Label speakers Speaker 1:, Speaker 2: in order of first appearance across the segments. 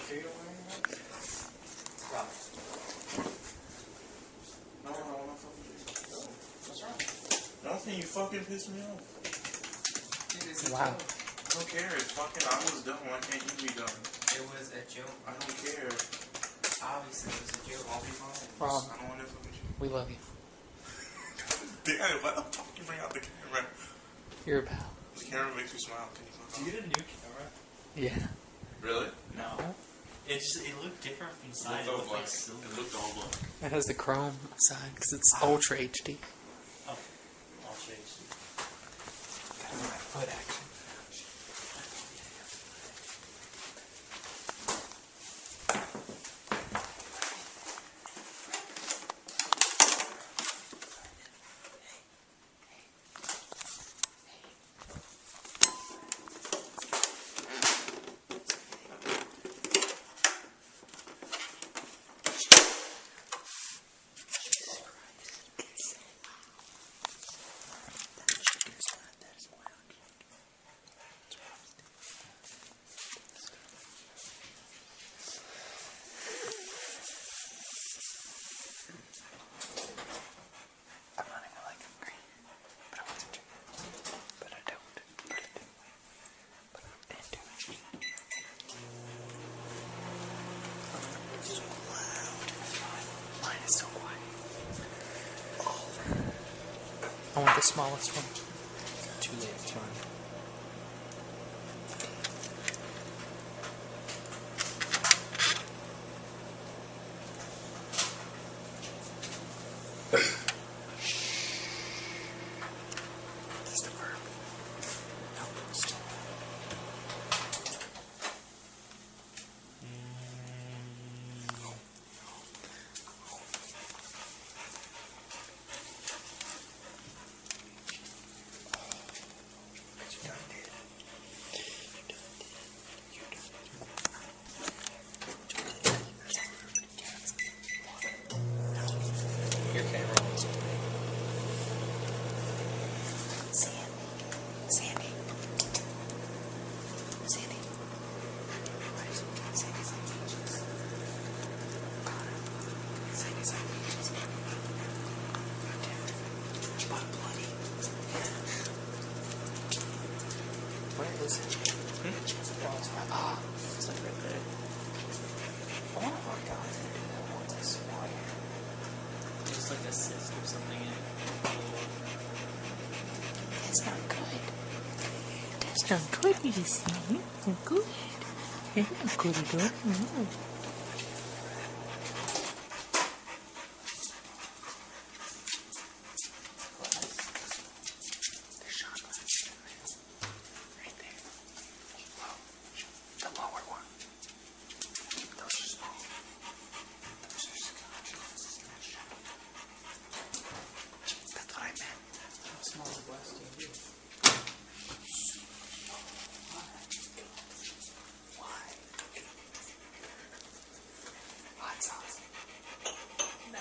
Speaker 1: you don't want anything? Rob. No, I'm not fucking with you. No. What's wrong? Nothing, you fucking pissed me off. Dude, it's a joke. I don't care. It's fucking, I was done. Why can't you be done? It was a joke. I don't care. Obviously, it was a joke. I'll be fine.
Speaker 2: Rob,
Speaker 1: I don't want to fuck with you.
Speaker 2: we love you.
Speaker 1: Damn, why the fuck you bring out the camera?
Speaker 2: You're a pal.
Speaker 1: The camera makes you smile. Can you fuck
Speaker 3: Do you get a new camera?
Speaker 2: Yeah.
Speaker 1: Really?
Speaker 3: No. It looked different from the side.
Speaker 1: It looked
Speaker 3: like silver.
Speaker 1: It looked all black.
Speaker 2: It has the chrome side because it's Ultra HD.
Speaker 3: Oh, I'll change it.
Speaker 2: Got it on my foot, actually. I want the smallest one.
Speaker 3: Too late, sorry.
Speaker 2: Just a verb. Outpost.
Speaker 3: Your camera was
Speaker 2: Sandy. Sandy's like peaches. But bloody. Where is it? Ah, it's like right there. I wonder what guys can do that with this wire.
Speaker 3: just like a cyst or something in it.
Speaker 2: That's not good. That's not good, you see. It's not good. It's not good at all. The shot glass. Right there. Whoa. The lower one. Those are small. Those are scotch. That's what I meant.
Speaker 3: How small is the glass do you do?
Speaker 2: Why? Hot sauce. No.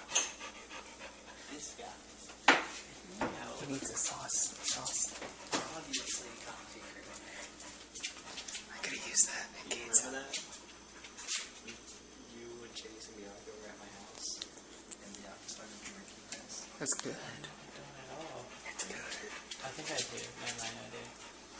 Speaker 3: This guy.
Speaker 2: He needs a sauce.
Speaker 3: Obviously coffee cream in there.
Speaker 2: I could have used that in Kate's house.
Speaker 3: Remember that? You and Chase and Bianca were at my house, and Bianca started drinking this.
Speaker 2: That's good.
Speaker 3: I don't at all.
Speaker 2: It's good.
Speaker 3: I think I did. Never mind, I did.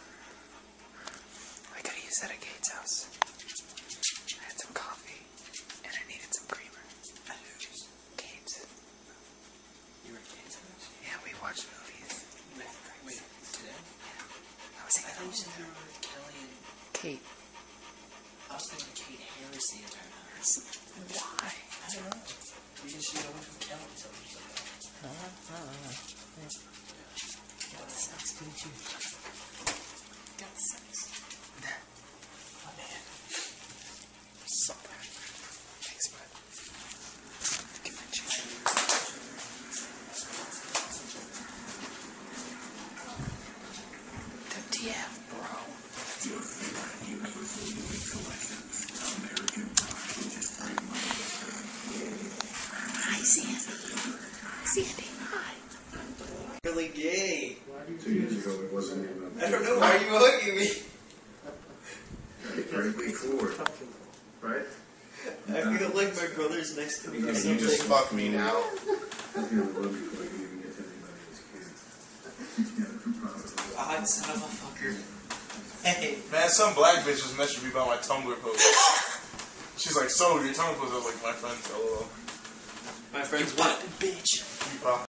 Speaker 2: I could have used that at Kate's house. I had some coffee, and I needed some creamer. Kate's.
Speaker 3: You were at Kate's house?
Speaker 2: Yeah, we watched movies.
Speaker 3: Wait, today?
Speaker 2: I was
Speaker 3: I thought you said you were with Kelly and...
Speaker 2: Kate.
Speaker 3: I was thinking Kate Harris the entire time.
Speaker 2: Why?
Speaker 3: I don't know. Because she always with Kelly, so she's like that. Got the sex, didn't you? Got the sex. Oh, man.
Speaker 2: So bad. Thanks, bud. Get my chicken. WTF, bro? Hi, Sandy. Sandy, hi.
Speaker 4: Really gay.
Speaker 5: 2 years ago, it wasn't even
Speaker 4: I don't know. Why are you hugging me?
Speaker 5: frankly forward. Right?
Speaker 4: I feel like my brother's next to me or
Speaker 1: Can
Speaker 4: something.
Speaker 1: you just fuck me now?
Speaker 5: That's the only love before I can even get to anybody as kids. Yeah, I'm proud of it.
Speaker 4: God, son of a fucker. Hey.
Speaker 1: Man, some black bitch just messaged me about my Tumblr post. She's like, so, your Tumblr post? I was like, my friend's LOL.
Speaker 4: My friend's what? Bitch.
Speaker 1: You